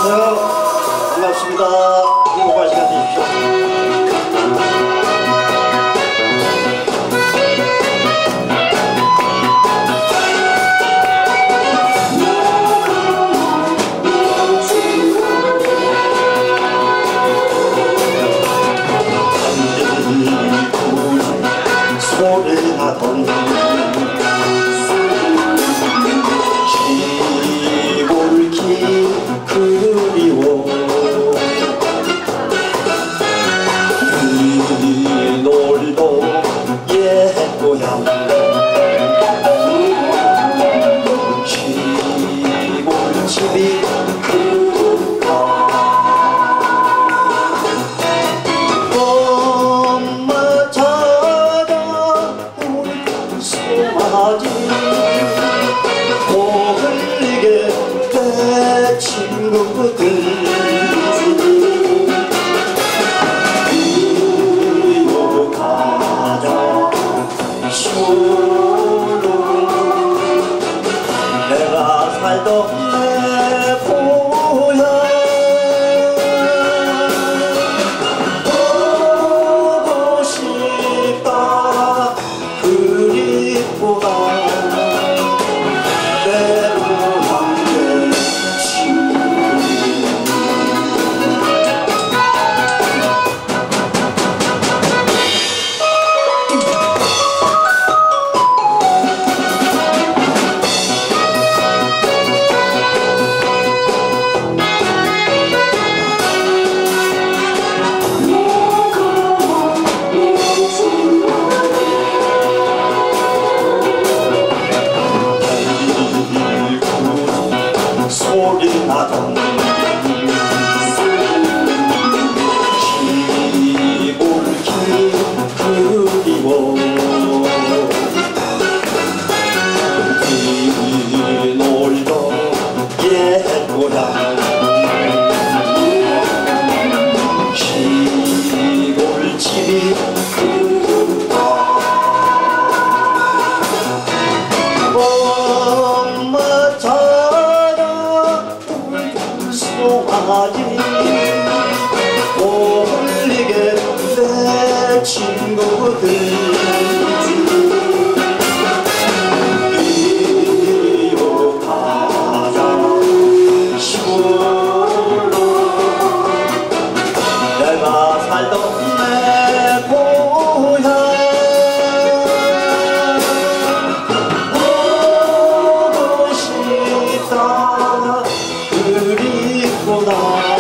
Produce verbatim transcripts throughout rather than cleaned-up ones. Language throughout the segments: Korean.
안녕하세요. 반갑습니다. 행복한 시간 되십시오. 소리나던 시골길 그리워 그 놀도 옛 고향 시골집이 그립다 엄마 찾아 우리 소마지 어울리게 내 친구들 그리고 가자 술로 내가 살던 내 고향 보고 싶다 그립구나 내 고향 내 친구들 소리나던 시골길 그리워 뒤놀던 옛 고향 시골집이 그립다 엄마 찾아 소마지 어울리게 내 친구들 이리로 가자 시골로 내가 살던 내 고향 보고 싶다 그립구나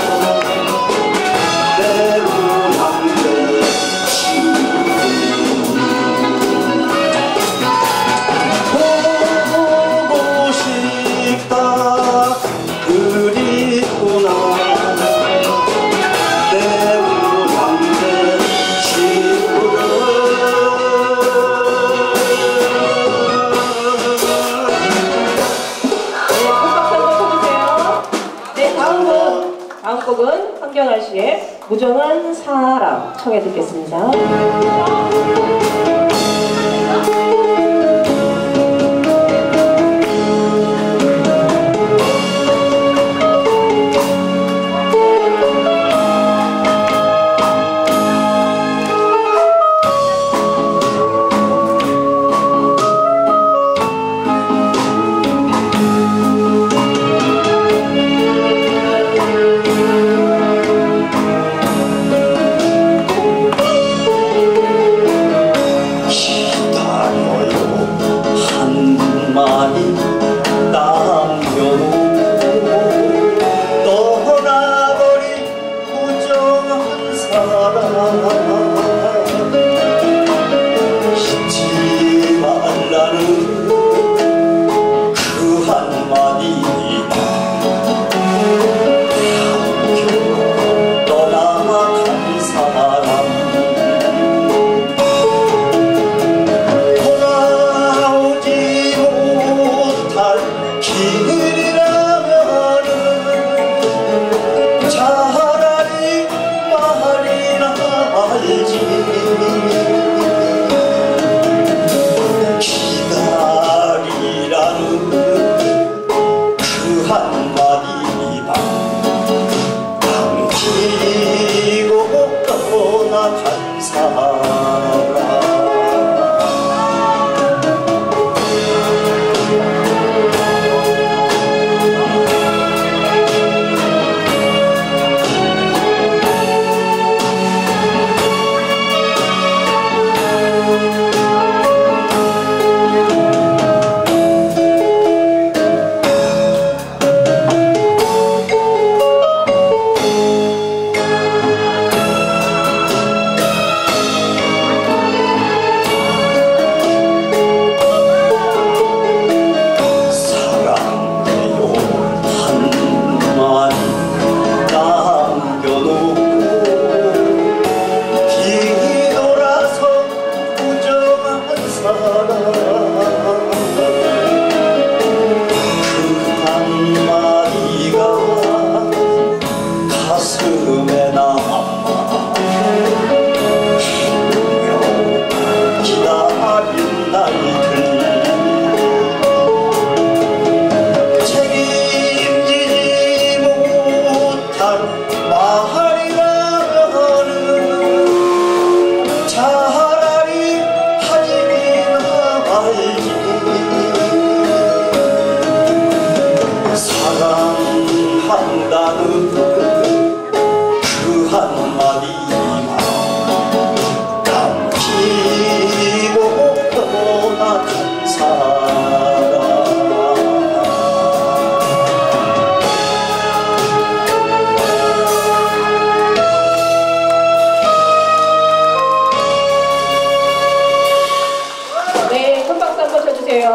내 고향 내 친구들 보고 싶다 그립구나 내 고향 내 친구들 네, 다음 곡, 다음 곡은 황경아 씨의 무정한 사람 청해 듣겠습니다.